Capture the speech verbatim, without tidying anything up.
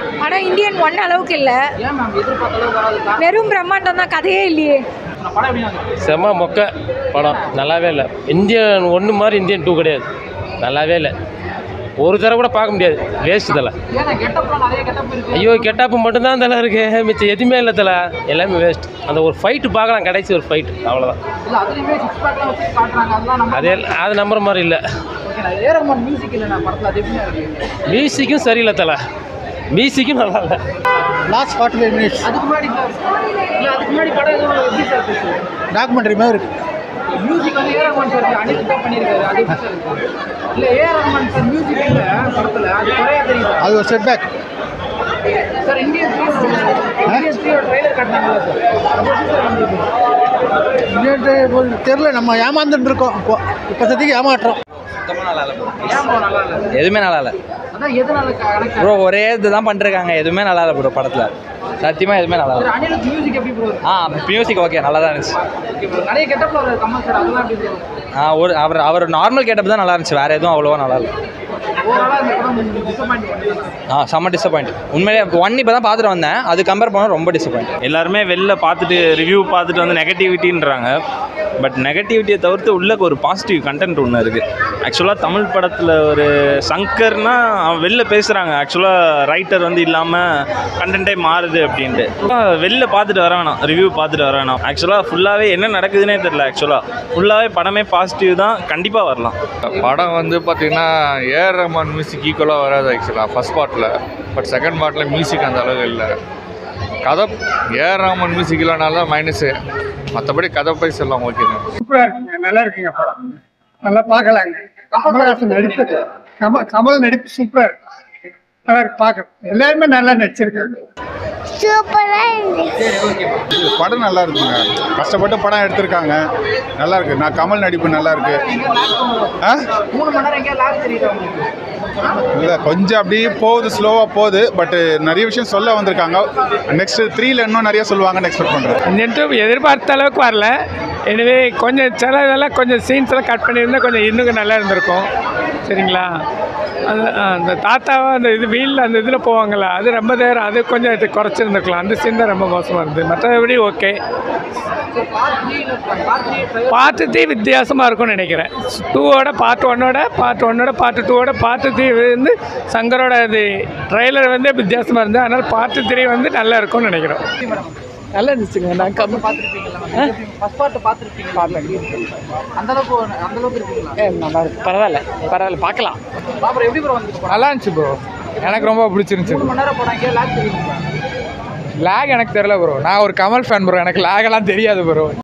ஆனால் Indian one அளவுக்கு இல்லை. வெறும் பிரம்மாண்டம் தான், கதையே இல்லையே. செம மொக்க படம், நல்லாவே இல்லை. இந்தியன் ஒன்று மாதிரி இந்தியன் டூ கிடையாது, நல்லாவே இல்லை. ஒரு தடவை கூட பார்க்க முடியாது, வேஸ்ட் தலை. ஐயோ கெட்டப்பு மட்டும்தான் தலை இருக்கு, மிச்சம் எதுவுமே இல்லை தலை, எல்லாமே வேஸ்ட். அந்த ஒரு ஃபைட்டு பார்க்கலாம், கடைசி ஒரு ஃபைட்டு, அவ்வளோதான். அதே அது நம்புற மாதிரி இல்லை. மியூசிக்கும் சரியில்லை தலை, மியூசிக்கும் நல்லா இல்லை. Last forty five minutes documentary மாதிரி இருக்கு. மியூசிக் வந்து ஏ ரஹ்மான் சார் அனிருத் தான் பண்ணியிருக்காரு. அது இல்லை ஏ ரஹ்மான் சார் மியூசிக் இல்லை படத்தில், அது குறையா தெரியுது. அது ஒரு setback sir. Indian Indian த்ரீயோட ட்ரைலர் காட்டினாங்களா சார்? இந்தியன் தெரில, நம்ம ஏமாந்துட்டு இருக்கோம். இப்போ இப்போதைக்கு ஏமாற்றோம். எதுவுமே நல்லா இல்லை ப்ரோ. ஒரே இதுதான் பண்ணிருக்காங்க, எதுவுமே நல்லா இல்லை ப்ரோ படத்தில். சத்தியமாக எதுவுமே நல்லா இல்லை. அனிருத் மியூசிக் எப்படி ப்ரோ? ஆ மியூசிக் ஓகே, நல்லா தான் இருந்துச்சு. நிறைய கெட்டப்ல வர கமல் சார், அதெல்லாம் எப்படி ப்ரோ? ஆ ஒரு அவர் அவர் நார்மல் கெட்டப் தான் நல்லா இருந்துச்சு, வேறு எதுவும் அவ்வளோவா நல்லா இல்லை. ஆ செம்ம டிசப்பாயிண்ட் உண்மையிலே. ஒன் இப்போ தான் பார்த்துட்டு வந்தேன், அது கம்பேர் பண்ணால் ரொம்ப டிசப்பாயிண்ட். எல்லாருமே வெளில பார்த்துட்டு ரிவ்யூ பார்த்துட்டு வந்து நெகட்டிவிட்டின்றாங்க. பட் நெகட்டிவிட்டியை தவிர்த்து உள்ள ஒரு பாசிட்டிவ் கண்டென்ட் ஒன்று இருக்குது. ஆக்சுவலாக தமிழ் படத்தில் ஒரு சங்கர்னா அவன் வெளில பேசுகிறாங்க, ஆக்சுவலாக ரைட்டர் வந்து இல்லாமல் கண்டென்ட்டே மாறுது அப்படின்ட்டு. வெளில பார்த்துட்டு வர வேணாம், ரிவ்யூ பார்த்துட்டு வர வேணாம். ஆக்சுவலாக ஃபுல்லாகவே என்ன நடக்குதுன்னே தெரியல. ஆக்சுவலாக ஃபுல்லாகவே படமே பாசிட்டிவ் தான், கண்டிப்பாக வரலாம். படம் வந்து பார்த்திங்கன்னா ஏஆர் ரஹ்மான் மியூசிக் ஈக்குவலாக வராது ஆக்சுவலாக ஃபஸ்ட் பார்ட்டில். பட் செகண்ட் பார்ட்டில் மியூசிக் அந்த அளவுக்கு இல்லை. கதை ஏஆர் ரஹ்மான் மியூசிக் இல்லைனால மைனஸு, மற்றபடி கதை பைஸ் எல்லாம் ஓகே தான். சூப்பராக இருக்குங்க, நல்லா இருக்குங்க படம், நல்லா பார்க்கலாங்க. கமல்ஹாசன் நடிப்பு, கமல் கமல் நடிப்பு சூப்பராக இருக்கு, நல்லா இருக்கு பார்க்க. எல்லாருமே நல்லா நடிச்சிருக்காங்க. படம் நல்லா இருக்குங்க, கஷ்டப்பட்டு படம் எடுத்திருக்காங்க, நல்லா இருக்கு. நான் கமல் நடிப்பு நல்லா இருக்கு. இல்லை கொஞ்சம் அப்படியே போகுது, ஸ்லோவாக போகுது. பட் நிறைய விஷயம் சொல்ல வந்திருக்காங்க. நெக்ஸ்ட் த்ரீல இன்னும் நிறைய சொல்லுவாங்கன்னு எக்ஸ்பெக்ட் பண்ணுறேன். இந்த எதிர்பார்த்த அளவுக்கு வரல. எனவே கொஞ்சம் சில இதெல்லாம் கொஞ்சம் சீன்ஸ் எல்லாம் கட் பண்ணியிருந்தால் கொஞ்சம் இன்னும் நல்லா இருந்திருக்கும். சரிங்களா? அது அந்த தாத்தாவை அந்த இது வீலில் அந்த இதில் போவாங்களா, அது ரொம்ப நேரம், அது கொஞ்சம் இது குறைச்சிருந்துருக்கலாம். அந்த சீன் தான் ரொம்ப மோசமாக இருந்தது. மற்றபடி ஓகே. பார்ட்டு த்ரீ வித்தியாசமாக இருக்கும்னு நினைக்கிறேன். டூவோட பார்ட் ஒன்னோட பார்ட் ஒன்னோட பார்ட்டு டூவோட பார்ட்டு த்ரீ வந்து சங்கரோட இது ட்ரெய்லர் வந்து வித்தியாசமாக இருந்தது. அதனால் பார்ட்டு த்ரீ வந்து நல்லா இருக்கும்னு நினைக்கிறோம். நல்லா இருந்துச்சுங்க. நான் கம்மி பார்த்துருப்பீங்களா? ஃபர்ஸ்ட் பார்ட் பார்த்துருப்பீங்க? அந்த அளவுக்கு அந்த அளவுக்கு இருக்குங்களா? ஏ நல்லா இருக்கு, பரவாயில்ல பரவாயில்ல, பார்க்கலாம். அப்புறம் எப்படி ப்ரோ வந்து? நல்லா இருந்துச்சு ப்ரோ, எனக்கு ரொம்ப பிடிச்சிருந்துச்சு. மூணு மணி நேரம் போனாங்க, லாக் தெரியுங்களா? லேக் எனக்கு தெரியல ப்ரோ, நான் ஒரு கமல் ஃபேன் ப்ரோ, எனக்கு லேக் எல்லாம் தெரியாது ப்ரோ.